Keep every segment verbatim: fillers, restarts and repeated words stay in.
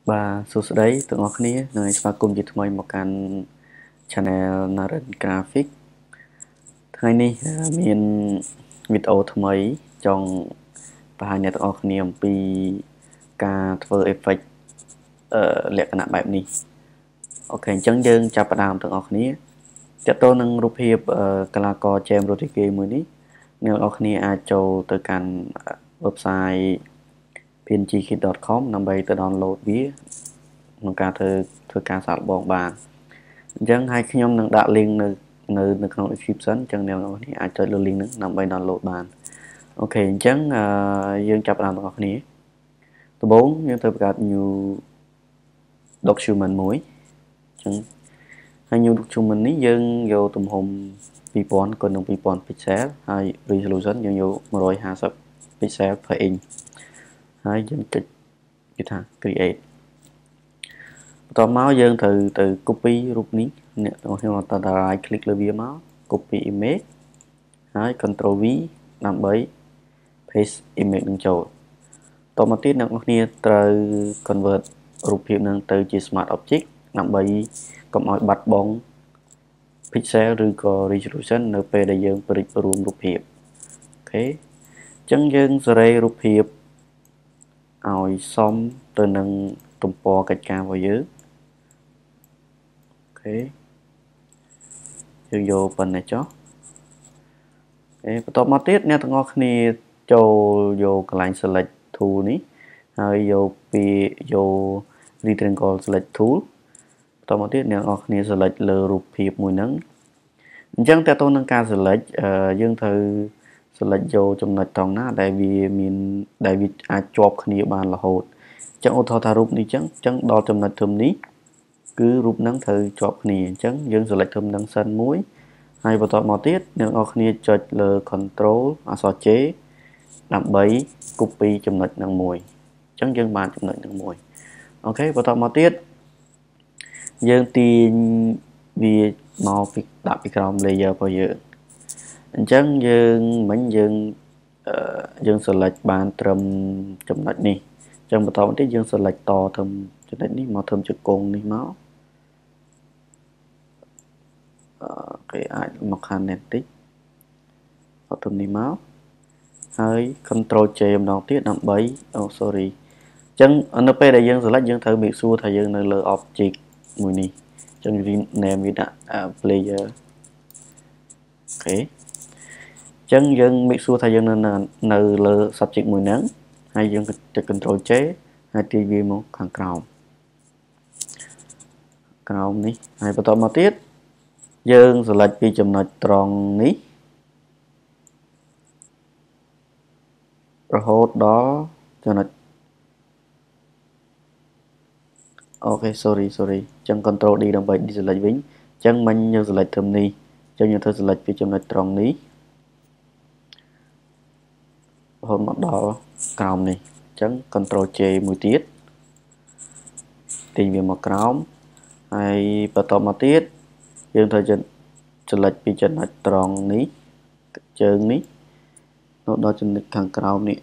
Và số đấy tụi ngọcគ្នាnơiស្វាគមន៍ជាថ្មីមកកាន់ channel Naren Graphic ថ្ងៃនេះមានវីដេអូថ្មីចង់បង្ហាញអ្នកទាំងអស់គ្នាអំពីការធ្វើ effect អឺលក្ខណៈបែបនេះអូខេអញ្ចឹងយើងចាប់ផ្ដើមទាំងអស់គ្នាតើតើនឹងរូបភាពកីឡាករ James Rodriguez មួយនេះអ្នកទាំងអស់គ្នាអាចចូលទៅកាន់ websiteพี เอ็น จี kit ដត com ដើម្បីទៅ download វាក្នុងការធ្វើធ្វើការសាកល្បងបានអញ្ចឹងហើយខ្ញុំនឹងដាក់ link នៅនៅនៅក្នុង description អញ្ចឹងអ្នកនរគ្នាអាចចុចលើ link ហ្នឹងដើម្បី download បានអូខេអញ្ចឹងយើងចាប់ផ្ដើមទាំងអស់គ្នាដំបូងយើងត្រូវបង្កើត new document មួយអញ្ចឹងហើយ new document នេះយើងយកទំហំtwo thousand គុណនឹងtwo thousand pixel ហើយ resolution យើងយកone fifty pixel per inch ហើយយើងចុចគេថា create បន្ទាប់មកយើងត្រូវទៅ copy រូបនេះអ្នកទាំងខ្ញុំអត់ត right click លើវាមក copy image ហើយ control V ដើម្បី paste image នឹងចូលតមកទៀតអ្នកទាំងគ្នាត្រូវ convert រូបភាពនឹងទៅជា smart object ដើម្បីកុំឲ្យបាត់បង់ pixel ឬក៏ resolution នៅពេលដែលយើងប្រិចរួមរូបភាពអូខេអញ្ចឹងយើងសេរីរូបភាពឲ្យសមទៅនឹងទំព័រកិច្ចការរបស់យើងអូខេយើងយកប៉ុណ្ណេះចុះអេបន្ទាប់មកទៀតអ្នកទាំងអស់គ្នាចូលយកកន្លែង select tool នេះហើយយកពីយក rectangle select tool បន្ទាប់មកទៀតអ្នកទាំងអស់គ្នា select លើរូបភាពមួយហ្នឹងអញ្ចឹងតើតើនឹងការ select យើងត្រូវ select យកចំណុចត្រង់ណាដែលវាមានដែលវាអាចជាប់គ្នាបានរហូតអញ្ចឹងឧទាហរណ៍ថារូបនេះអញ្ចឹងអញ្ចឹងដល់ចំណុចធំនេះគឺរូបហ្នឹងត្រូវជាប់គ្នាអញ្ចឹងយើង select ធំហ្នឹងសិនមួយហើយបន្តមកទៀតអ្នកនរគ្នាចុចលើ control អក្សរ J ដើម្បី copy ចំណុចហ្នឹងមួយអញ្ចឹងយើងបានចំណុចហ្នឹងមួយអូខេបន្តមកទៀតយើងទាញវាមកពីដាក់ពីក្រោម layer របស់យើងអញ្ចឹងយើងមិញយើងយើង select បានត្រឹមចំណុចនេះអញ្ចឹងបន្តមកទៀតយើង select តត្រឹមចំណុចនេះមកត្រឹមជង្គង់នេះមកអូខេអាចមកខាងនេះតិចអត់ត្រឹមនេះមកហើយ control J ម្ដងទៀតដើម្បីអូ sorry អញ្ចឹងនៅពេលដែលយើង select យើងត្រូវ make sure ថាយើងនៅលើ object មួយនេះអញ្ចឹង name វាដាក់ player អូខេអញ្ចឹងយើង make sure ថាយើងនៅនៅលើ subject មួយហ្នឹងហើយយើងចុច control J ហើយទាញវាមកខាងក្រោមក្រោមនេះហើយបន្តមកទៀតយើង select ពីចំណុចត្រង់នេះរហូតដល់ចំណុចអូខេ sorry sorry អញ្ចឹង control D ដើម្បី deselect វិញអញ្ចឹងមិញយើង select ត្រឹមនេះអញ្ចឹងយើងធ្វើ select ពីចំណុចត្រង់នេះរហូតមកដល់ក្រោមនេះអញ្ចឹង control J មួយទៀតទាញវាមកក្រោមហើយបន្តមកទៀតយើងត្រូវ select ពីចំណុចត្រង់នេះជើងនេះទៅដល់ចំណុចខាងក្រោមនេះ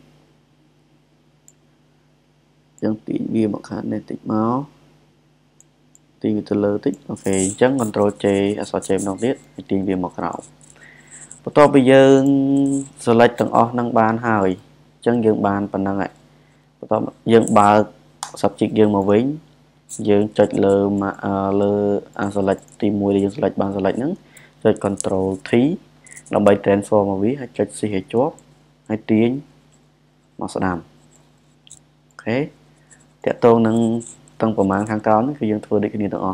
អញ្ចឹងទាញវាមកខាងនេះតិចមកទាញវាទៅលើតិចអូខេអញ្ចឹង control J អក្សរ J ម្ដងទៀតទាញវាមកក្រោមបន្ទាប់ពីយើង select ទាំងអស់នឹងបានហើយអញ្ចឹងយើងបានប៉ុណ្ណឹងហើយបន្ទាប់យើងបើក subject យើងមកវិញយើងចុចលើលើ select ទីoneដែលយើង select បាន select ហ្នឹងចុច control T ដើម្បី transform មកវាហើយចុច shift ឲ្យជាប់ហើយទាញមកស្ដាំអូខេតកតងនឹងទាំងប្រមាណខាងក្រោមនេះគឺយើងធ្វើដូចគ្នាទាំងអស់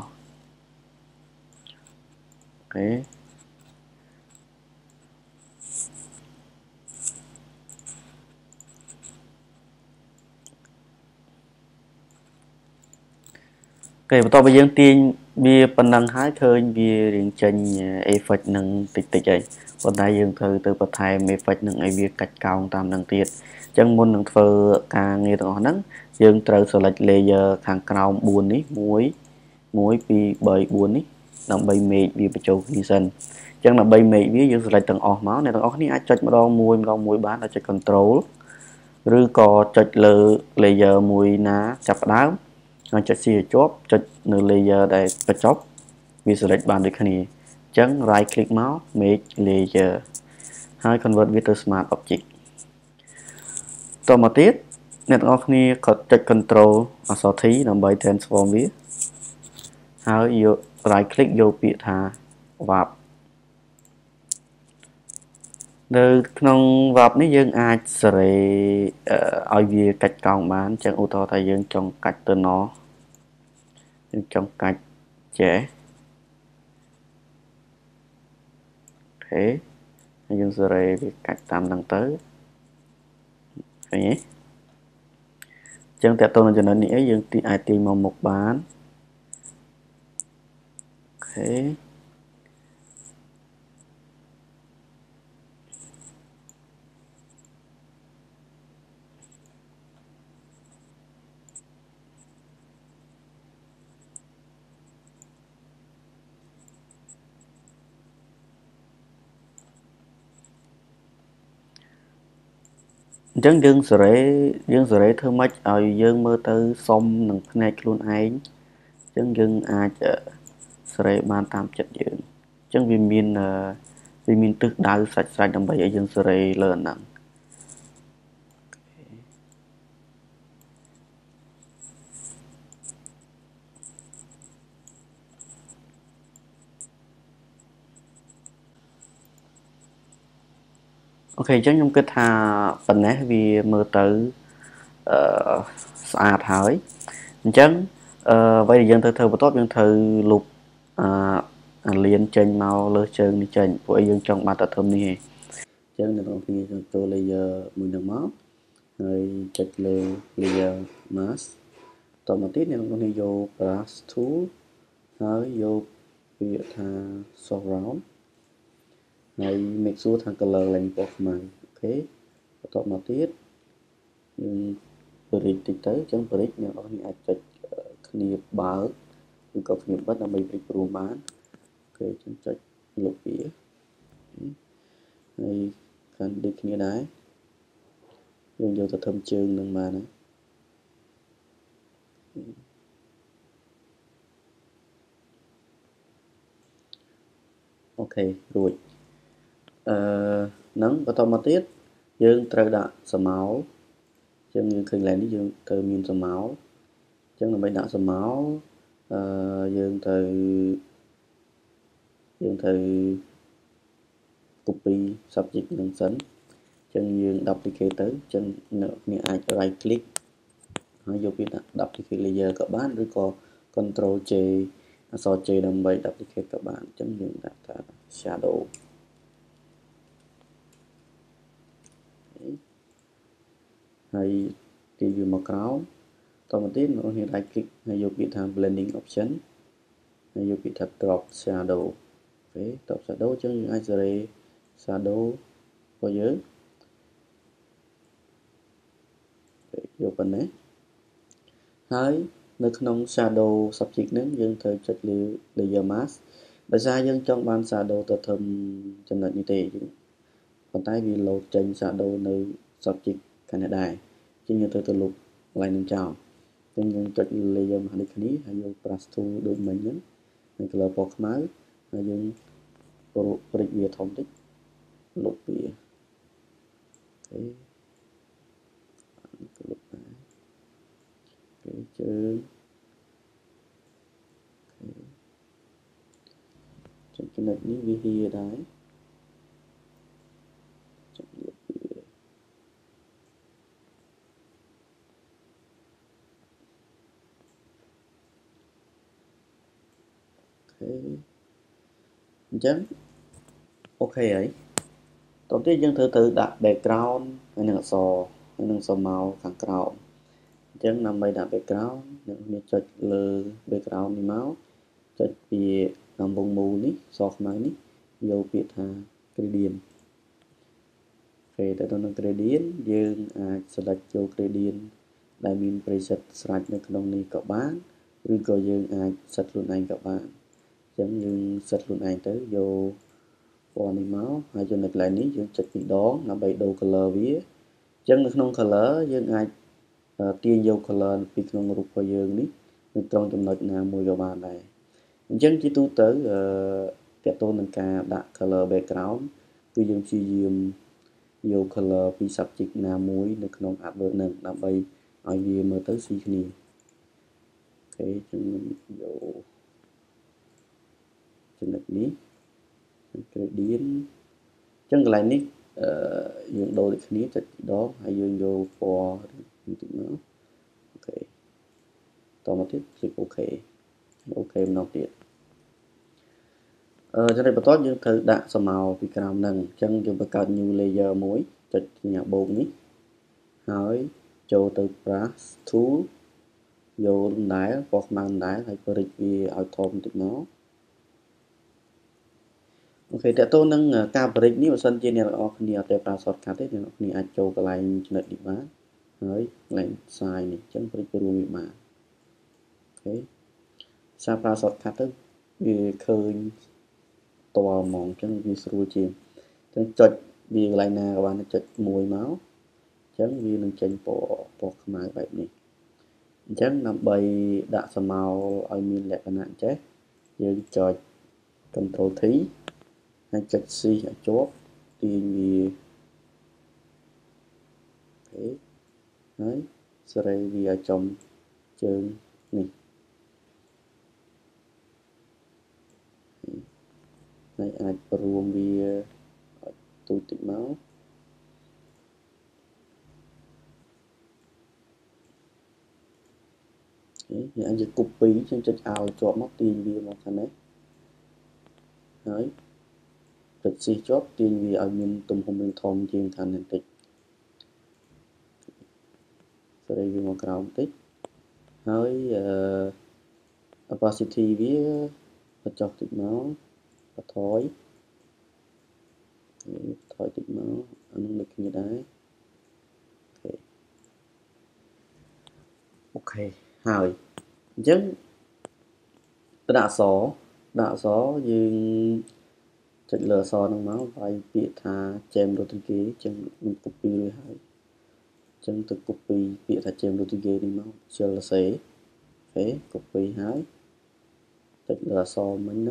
អូខេគេបន្ទាប់ពីយើងទាញវាប៉ុណ្ណឹងហើយឃើញវារៀងចេញ effect នឹងតិចតិចហើយប៉ុន្តែយើងត្រូវទៅបន្ថែម effect នឹងឲ្យវាកាច់កោងតាមនឹងទៀតអញ្ចឹងមុននឹងធ្វើការងារទាំងអស់ហ្នឹងយើងត្រូវ select layer ខាងក្រោមfourនេះone one two three fourនេះដើម្បី make វាបញ្ចូលគ្នាសិនអញ្ចឹងដើម្បី make វាយើង select ទាំងអស់មកអ្នកទាំងអស់គ្នាអាចចុចម្ដងមួយម្ដងមួយបានដោយចុច control ឬក៏ចុចលើ layer មួយណាចាប់ផ្ដើមហើយចុច C ឲ្យជាប់ចុចនៅ layer ដែលបញ្ចប់វា select បានដូចគ្នាអញ្ចឹង right click មក make layer ហើយ convert វាទៅ smart object តមកទៀតអ្នកទាំងអស់គ្នាក៏ចុច control អក្សរ T ដើម្បី transform វាហើយយក right click យកពាក្យថា warp នៅក្នុង warp នេះយើងអាចសេរីឲ្យវាកាច់កោងបានអញ្ចឹងឧទាហរណ៍ថាយើងចង់កាច់ទៅ north យើងចង់កាច់ចេះអូខេហើយយើងសេរីវាកាច់តាមហ្នឹងទៅឃើញទេអញ្ចឹងតើតើនៅចំណុចនេះអីយើងទីអាចទាញមកមុខបានអូខេអញ្ចឹងយើងសេរីយើងសេរីធ្វើម៉េចឲ្យយើងមើលទៅសមនឹងភ្នែកខ្លួនឯងអញ្ចឹងយើងអាចសេរីបានតាមចិត្តយើងអញ្ចឹងវាមានវាមានទិសដៅស្រេចស្រេចដើម្បីឲ្យយើងសេរីលើអាហ្នឹងអូខេអញ្ចឹងខ្ញុំគិតថាប៉ុណ្ណេះវាមើលទៅអឺស្អាតហើយអញ្ចឹងអឺអ្វីដែលយើងត្រូវធ្វើបន្ទាប់យើងត្រូវលុបអឺអាលៀនចេញមកលើជើងនេះចេញព្រោះយើងចង់បានតែធំនេះឯងអញ្ចឹងអ្នកនរគ្នាចូល layer មួយនឹងមកហើយចុចលើ layer mask តមកទៀតអ្នកនរគ្នាយក brush tool ហើយយកពាក្យថា surround ហើយ make sure ថា color ឡើងពណ៌ខ្មៅអូខេបន្ទាប់មកទៀតយើង bridge តិចទៅអញ្ចឹង bridge អ្នកនរគ្នាអាចចុចគ្នាបើកឬក៏គ្នាបិទដើម្បី bridge ព្រមបានអូខេខ្ញុំចុចលុបវាហើយកាន់ដូចគ្នាដែរយើងយកទៅធំជើងនឹងបានណាអូខេរួចអឺនឹងបន្តមកទៀតយើងត្រូវដាក់ស្រមោលអញ្ចឹងយើងឃើញឡើងនេះយើងត្រូវមានស្រមោលអញ្ចឹងដើម្បីដាក់ស្រមោលអឺយើងត្រូវយើងត្រូវ copy subject នឹងសិនអញ្ចឹងយើង duplicate ទៅអញ្ចឹងអ្នកគ្នាអាច right click ហើយយកវាដាក់ duplicate layer ក៏បានឬក៏ control J អក្សរ J ដើម្បី duplicate ក៏បានអញ្ចឹងយើងដាក់ថា shadow ហើយទាញវាមកក្រោមតមកទៀតអ្នកគ្នា right click ហើយយកពាក្យថា blending option ហើយយកពាក្យថា drop shadow អូខេ drop shadow អញ្ចឹងយើងអាចសេរី shadow របស់យើងយកប៉ុណ្ណេះហើយនៅក្នុង shadow subject ហ្នឹងយើងត្រូវចុចលើ layer mask ដោយសារយើងចង់បាន shadow ទៅធំចំណុចនេះទេប៉ុន្តែវា load ចេញ shadow នៅ subject ខាងនេះដែរអញ្ចឹងយើងត្រូវទៅលុបកន្លែងនឹងចោលអញ្ចឹងយើងចុច layer mask នេះគ្នាហើយយក brush tool ដូចមិញហ្នឹងហើយ color ពណ៌ខ្មៅហើយយើងព្រិចវាធំតិចលុបវាអូខេលុបដែរអូខេជើងអូខេចំណុចនេះវាហៀដែរចុចលុបវាអូខេអញ្ចឹងអូខេហើយតទៅទៀតយើងត្រូវទៅដាក់ background ហើយនឹងអក្សរហើយនឹងស្រមោលខាងក្រោមអញ្ចឹងដើម្បីដាក់ background អ្នកនាងចុចលើ background នេះមកចុចពីដំបងមូលនេះសខ្មៅនេះយកពាក្យថា gradient ពេលទៅដល់នឹង gradient យើងអាច select ចូល gradient ដែលមាន preset ស្រាប់នៅក្នុងនេះក៏បានឬក៏យើងអាច set ខ្លួនឯងក៏បានអញ្ចឹងយើង set ខ្លួនឯងទៅយកពណ៌នេះមកហើយចំណុចកន្លែងនេះយើងចុចពីរដងដើម្បីដូរ color វាអញ្ចឹងនៅក្នុង color យើងអាចទាញយក color ពីក្នុងរូបរបស់យើងនេះ trongចំណុចណាមួយក៏បានដែរអញ្ចឹងជាទូទៅអឺតើតើនឹងការដាក់ color background គឺយើងព្យាយាមយក color ពី subject ណាមួយនៅក្នុង advert នឹងដើម្បីឲ្យវាមើលទៅស៊ីគ្នាអូខេចឹងយកចំណុចនេះ gradient ចឹងកន្លែងនេះអឺយើងដូរដូចគ្នាចុចម្ដងហើយយើងយកពណ៌បន្តិចមកអូខេតមកទៀតคลิกអូខេអូខេម្ដងទៀតអឺចំណុចបន្ទាប់យើងត្រូវដាក់ស្មៅពីក្រោមហ្នឹងអញ្ចឹងយើងបង្កើត new layer មួយចុចញ៉ាបូកនេះហើយចូលទៅ brush tool យកលំដែលពណ៌ខ្មៅលំដែលហើយបរិចវាឲ្យធំបន្តិចមកអូខេតើតើនឹងការបរិចនេះបើសិនជាអ្នកនរគ្នាអត់ទេប្រើ shortcut ទេអ្នកនរគ្នាអាចចូលកន្លែងចំណុចនេះបានហើយកន្លែង size នេះអញ្ចឹងបរិចរួមវាបានអូខេសារប្រើ shortcut ទៅវាឃើញតវហ្មងអញ្ចឹងវាស្រួលជាងអញ្ចឹងចុចវាកន្លែងណាក៏បានចុចមួយមកអញ្ចឹងវានឹងចេញពណ៌ពណ៌ខ្មៅបែបនេះអញ្ចឹងដើម្បីដាក់ស្មៅឲ្យមានលក្ខណៈអញ្ចេះយើងចុច control T ហើយចុច C ឲ្យជាប់ទាញវាអូខេហើយសេរីវាឲ្យចំជើងនេះហើយអាចរួមវាទូចតិចមកយើងអាច copy ចឹងចុច Alt ជាប់មកទាញវាមកខាងនេះហើយចុច C ជាប់ទាញវាឲ្យមានទំហំធំជាងខាងនេះបន្តិចសេរីវាមកក្រោមបន្តិចហើយអឺ opacity វាបញ្ចុះតិចមកបន្ថយថយតិចមកអានឹងដូចគ្នាដែរអូខេហើយអញ្ចឹងដាក់អក្សរដាក់អក្សរយើងចុចលើអក្សរហ្នឹងមកវាយពាក្យថា James Rodriguez អញ្ចឹងខ្ញុំ copy រួចហើយអញ្ចឹងទៅ copy ពាក្យថា James Rodriguez នេះមកជិលសេអូខេ copy ហើយចុចលើអក្សរមិញហ្នឹង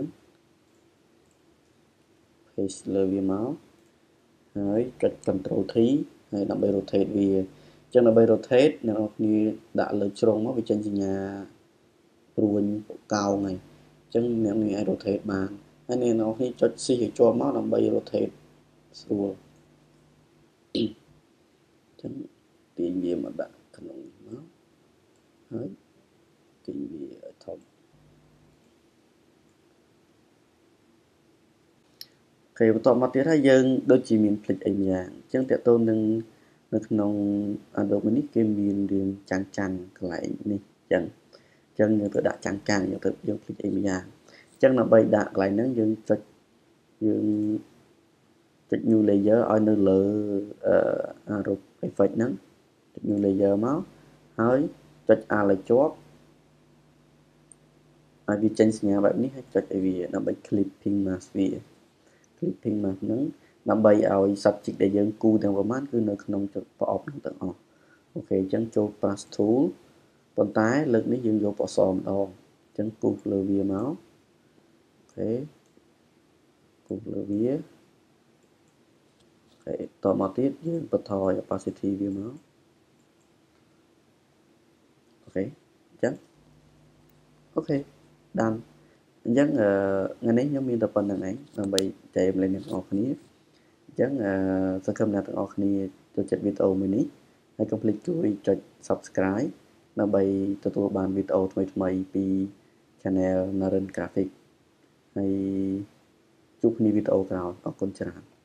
paste លើវាមកហើយចុច control T ហើយដើម្បី rotate វាអញ្ចឹងដើម្បី rotate អ្នកនរគ្នាដាក់លើជ្រុងមកវាចេញសញ្ញាព្រួញកោងហើយអញ្ចឹងអ្នកនេះអាច rotate បានហើយអ្នកនរគ្នាចុច C ឲ្យជាប់មកដើម្បី rotate ស្រួលអញ្ចឹងទាញវាមកដាក់ក្នុងនេះមកហើយទាញវាឲ្យធំអូខេបន្តមកទៀតហើយយើងដូចជាមានភ្លេចអីម្យ៉ាងអញ្ចឹងតើតើនឹងនៅក្នុង Adobe នេះគេមានរឿងចាំងចាំងកន្លែងនេះអញ្ចឹងអញ្ចឹងយើងទៅដាក់ចាំងចាំងយើងទៅយើងភ្លេចអីម្យ៉ាងអញ្ចឹងដើម្បីដាក់កន្លែងហ្នឹងយើងចុចយើងចុច new layer ឲ្យនៅលើអឺរូប effect ហ្នឹងចុច new layer មកហើយចុច alt ឲ្យជាប់ឲ្យវាចេញសញ្ញាបែបនេះហើយចុចឲ្យវាដើម្បី clipping mask វា clipping mask ហ្នឹងដើម្បីឲ្យ subject ដែលយើងគូទាំងប្រមាណគឺនៅក្នុងប្រអប់ហ្នឹងទាំងអស់អូខេអញ្ចឹងចូល brush tool ប៉ុន្តែលើកនេះយើងយកពណ៌សម្ដងអញ្ចឹងគូសលើវាមកអូខេគូសលើវាអូខេតមកទៀតយើងបន្ថយ opacity វាមកអូខេអញ្ចឹងអូខេដានអញ្ចឹងថ្ងៃនេះខ្ញុំមានតែប៉ុណ្្នឹងឯងដើម្បីចែកលេងអ្នកទាំងអស់គ្នាអញ្ចឹងសង្ឃឹមអ្នកទាំងអស់គ្នាចូលចិត្តវីដេអូមួយនេះហើយកុំភ្លេចជួយចុច subscribe ដើម្បីទទួលបានវីដេអូថ្មីៗពី Channel Naren Graphic ហើយជួបគ្នាវីដេអូក្រោយអរគុណច្រើន